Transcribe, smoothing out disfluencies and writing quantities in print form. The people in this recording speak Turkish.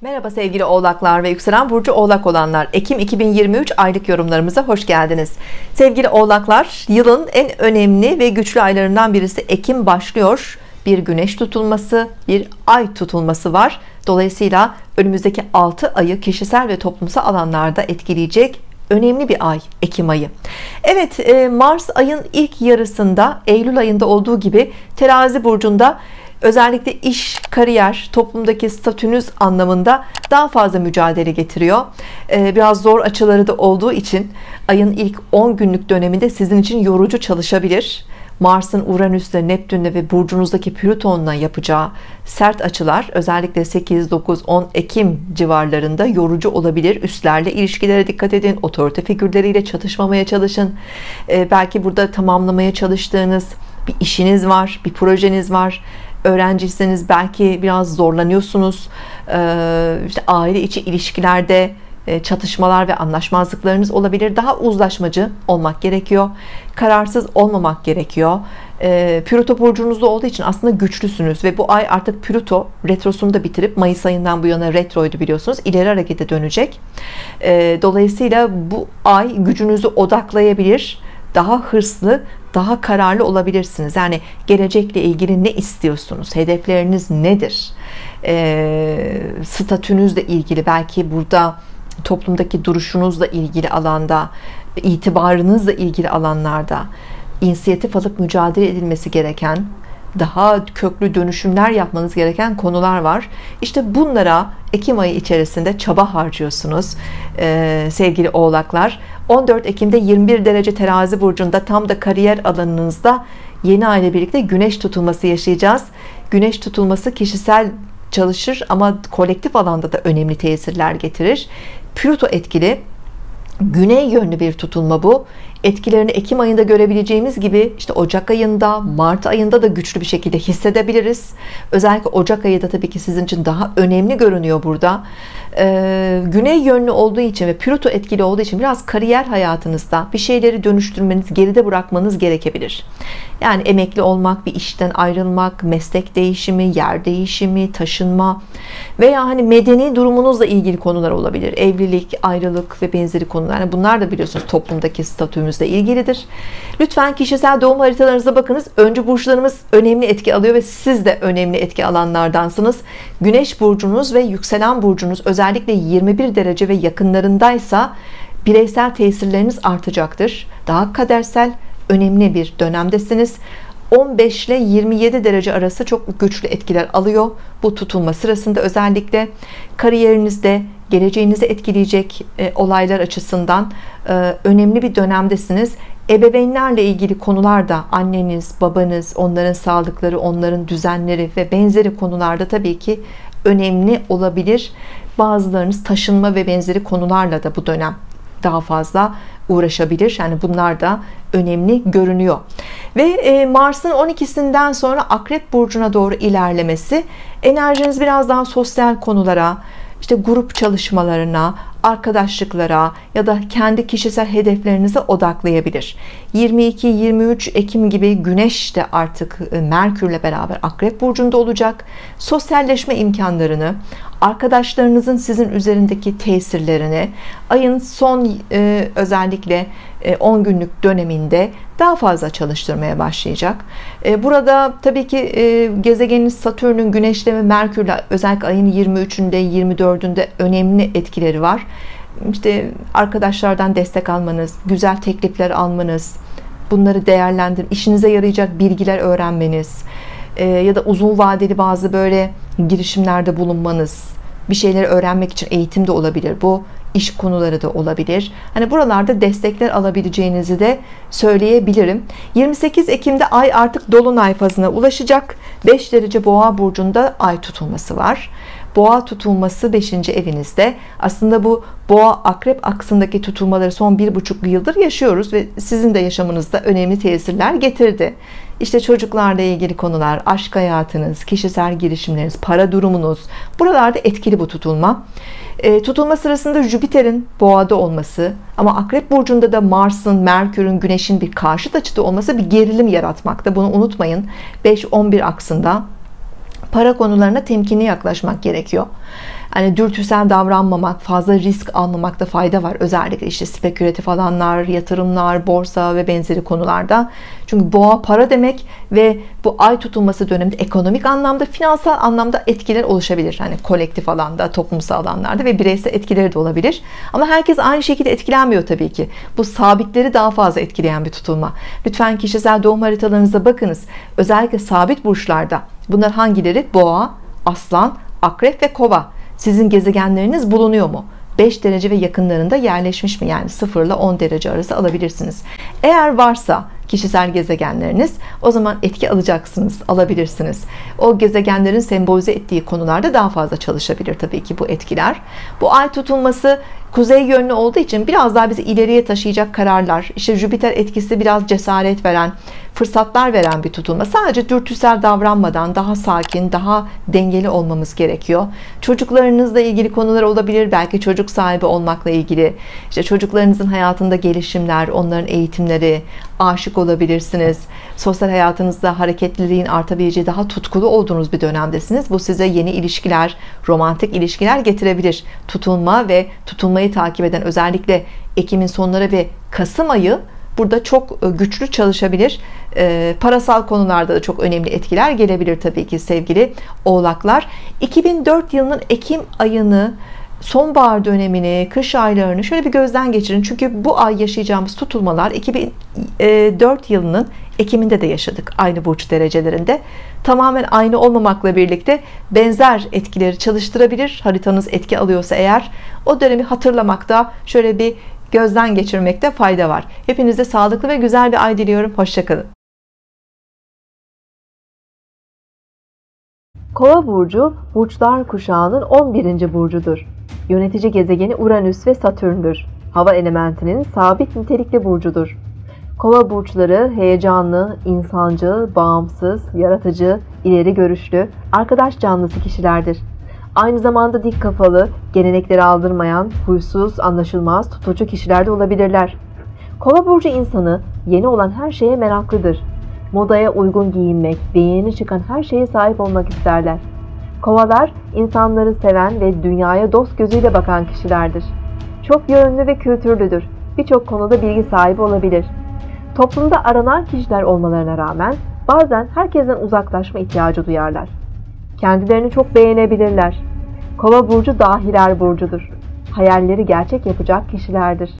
Merhaba sevgili oğlaklar ve yükselen burcu oğlak olanlar, Ekim 2023 aylık yorumlarımıza hoş geldiniz. Sevgili oğlaklar, yılın en önemli ve güçlü aylarından birisi Ekim başlıyor. Bir güneş tutulması, bir ay tutulması var. Dolayısıyla önümüzdeki 6 ayı kişisel ve toplumsal alanlarda etkileyecek önemli bir ay Ekim ayı. Evet, Mars ayın ilk yarısında, Eylül ayında olduğu gibi Terazi burcunda özellikle iş, kariyer, toplumdaki statünüz anlamında daha fazla mücadele getiriyor. Biraz zor açıları da olduğu için ayın ilk 10 günlük döneminde sizin için yorucu çalışabilir. Mars'ın Uranüs'le, Neptün'le ve burcunuzdaki Plüton'la yapacağı sert açılar özellikle 8, 9, 10 Ekim civarlarında yorucu olabilir. Üstlerle ilişkilere dikkat edin. Otorite figürleriyle çatışmamaya çalışın. Belki burada tamamlamaya çalıştığınız bir işiniz var, bir projeniz var. Öğrenciyseniz belki biraz zorlanıyorsunuz. İşte aile içi ilişkilerde çatışmalar ve anlaşmazlıklarınız olabilir. Daha uzlaşmacı olmak gerekiyor. Kararsız olmamak gerekiyor. Plüto burcunuzda olduğu için aslında güçlüsünüz ve bu ay artık Plüto retrosunu da bitirip Mayıs ayından bu yana retroydu biliyorsunuz. İleri harekete dönecek. Dolayısıyla bu ay gücünüzü odaklayabilir. Daha hırslı, daha kararlı olabilirsiniz. Yani gelecekle ilgili ne istiyorsunuz? Hedefleriniz nedir? Statünüzle ilgili, belki burada toplumdaki duruşunuzla ilgili alanda, itibarınızla ilgili alanlarda inisiyatif alıp mücadele edilmesi gereken, daha köklü dönüşümler yapmanız gereken konular var. İşte bunlara Ekim ayı içerisinde çaba harcıyorsunuz sevgili oğlaklar. 14 Ekim'de 21 derece Terazi burcunda, tam da kariyer alanınızda yeni ay ile birlikte güneş tutulması yaşayacağız. Güneş tutulması kişisel çalışır ama kolektif alanda da önemli tesirler getirir. Plüto etkili, güney yönlü bir tutulma bu. Etkilerini Ekim ayında görebileceğimiz gibi işte Ocak ayında, Mart ayında da güçlü bir şekilde hissedebiliriz. Özellikle Ocak ayı da tabii ki sizin için daha önemli görünüyor burada. Güney yönlü olduğu için ve Plüto etkili olduğu için biraz kariyer hayatınızda bir şeyleri dönüştürmeniz, geride bırakmanız gerekebilir. Yani emekli olmak, bir işten ayrılmak, meslek değişimi, yer değişimi, taşınma veya hani medeni durumunuzla ilgili konular olabilir. Evlilik, ayrılık ve benzeri konular. Yani bunlar da biliyorsunuz toplumdaki statümüzle ilgilidir. Lütfen kişisel doğum haritalarınıza bakınız. Öncü burçlarımız önemli etki alıyor ve siz de önemli etki alanlardansınız. Güneş burcunuz ve yükselen burcunuz özellikle 21 derece ve yakınlarındaysa bireysel tesirleriniz artacaktır. Daha kadersel, önemli bir dönemdesiniz. 15 ile 27 derece arası çok güçlü etkiler alıyor bu tutulma sırasında. Özellikle kariyerinizde geleceğinizi etkileyecek olaylar açısından önemli bir dönemdesiniz. Ebeveynlerle ilgili konularda, anneniz, babanız, onların sağlıkları, onların düzenleri ve benzeri konularda tabii ki önemli olabilir. Bazılarınız taşınma ve benzeri konularla da bu dönem daha fazla uğraşabilir. Yani bunlar da önemli görünüyor. Ve Mars'ın 12'sinden sonra Akrep burcuna doğru ilerlemesi enerjiniz biraz daha sosyal konulara, işte grup çalışmalarına, arkadaşlıklara ya da kendi kişisel hedeflerinize odaklayabilir. 22-23 Ekim gibi Güneş de artık Merkürle beraber Akrep burcunda olacak. Sosyalleşme imkanlarını, arkadaşlarınızın sizin üzerindeki tesirlerini ayın son özellikle 10 günlük döneminde daha fazla çalıştırmaya başlayacak. Burada tabii ki gezegeniniz Satürn'ün Güneş'le ve Merkür'le özellikle ayın 23'ünde 24'ünde önemli etkileri var. İşte arkadaşlardan destek almanız, güzel teklifler almanız, bunları değerlendirip işinize yarayacak bilgiler öğrenmeniz ya da uzun vadeli bazı böyle girişimlerde bulunmanız, bir şeyleri öğrenmek için eğitim de olabilir bu, iş konuları da olabilir. Hani buralarda destekler alabileceğinizi de söyleyebilirim. 28 Ekim'de ay artık dolunay fazına ulaşacak. 5 derece Boğa burcunda ay tutulması var. Boğa tutulması 5. evinizde. Aslında bu Boğa Akrep aksındaki tutulmaları son 1,5 yıldır yaşıyoruz ve sizin de yaşamınızda önemli tesirler getirdi. İşte çocuklarla ilgili konular, aşk hayatınız, kişisel girişimleriniz, para durumunuz, buralarda etkili bu tutulma. Tutulma sırasında Jüpiter'in Boğa'da olması ama Akrep burcunda da Mars'ın, Merkür'ün, Güneş'in bir karşıt açıda olması bir gerilim yaratmakta. Bunu unutmayın. 5-11 aksında para konularına temkinli yaklaşmak gerekiyor. Hani dürtüsel davranmamak, fazla risk almamakta fayda var. Özellikle işte spekülatif alanlar, yatırımlar, borsa ve benzeri konularda. Çünkü boğa para demek ve bu ay tutulması döneminde ekonomik anlamda, finansal anlamda etkiler oluşabilir. Hani kolektif alanda, toplumsal alanlarda ve bireysel etkileri de olabilir. Ama herkes aynı şekilde etkilenmiyor tabii ki. Bu sabitleri daha fazla etkileyen bir tutulma. Lütfen kişisel doğum haritalarınıza bakınız. Özellikle sabit burçlarda. Bunlar hangileri? Boğa, Aslan, Akrep ve Kova. Sizin gezegenleriniz bulunuyor mu? 5 derece ve yakınlarında yerleşmiş mi? Yani 0 ile 10 derece arası alabilirsiniz. Eğer varsa kişisel gezegenleriniz, o zaman etki alacaksınız, alabilirsiniz. O gezegenlerin sembolize ettiği konularda daha fazla çalışabilir tabii ki bu etkiler. Bu ay tutulması kuzey yönlü olduğu için biraz daha bizi ileriye taşıyacak kararlar, işte Jüpiter etkisi biraz cesaret veren, fırsatlar veren bir tutulma. Sadece dürtüsel davranmadan daha sakin, daha dengeli olmamız gerekiyor. Çocuklarınızla ilgili konular olabilir. Belki çocuk sahibi olmakla ilgili. İşte çocuklarınızın hayatında gelişimler, onların eğitimleri, aşık olabilirsiniz. Sosyal hayatınızda hareketliliğin artabileceği, daha tutkulu olduğunuz bir dönemdesiniz. Bu size yeni ilişkiler, romantik ilişkiler getirebilir. Tutulma ve tutulmayı takip eden özellikle Ekim'in sonları ve Kasım ayı burada çok güçlü çalışabilir. Parasal konularda da çok önemli etkiler gelebilir tabii ki sevgili oğlaklar. 2004 yılının Ekim ayını, sonbahar dönemini, kış aylarını şöyle bir gözden geçirin. Çünkü bu ay yaşayacağımız tutulmalar 2004 yılının Ekim'inde de yaşadık. Aynı burç derecelerinde. Tamamen aynı olmamakla birlikte benzer etkileri çalıştırabilir. Haritanız etki alıyorsa eğer, o dönemi hatırlamakta, şöyle bir gözden geçirmekte fayda var. Hepinize sağlıklı ve güzel bir ay diliyorum. Hoşça kalın. Kova burcu, burçlar kuşağının 11. burcudur. Yönetici gezegeni Uranüs ve Satürn'dür. Hava elementinin sabit nitelikli burcudur. Kova burçları heyecanlı, insancıl, bağımsız, yaratıcı, ileri görüşlü, arkadaş canlısı kişilerdir. Aynı zamanda dik kafalı, gelenekleri aldırmayan, huysuz, anlaşılmaz, tutucu kişiler de olabilirler. Kova burcu insanı yeni olan her şeye meraklıdır. Modaya uygun giyinmek ve yeni çıkan her şeye sahip olmak isterler. Kovalar, insanları seven ve dünyaya dost gözüyle bakan kişilerdir. Çok yönlü ve kültürlüdür. Birçok konuda bilgi sahibi olabilir. Toplumda aranan kişiler olmalarına rağmen bazen herkesten uzaklaşma ihtiyacı duyarlar. Kendilerini çok beğenebilirler. Kova burcu dahiler burcudur. Hayalleri gerçek yapacak kişilerdir.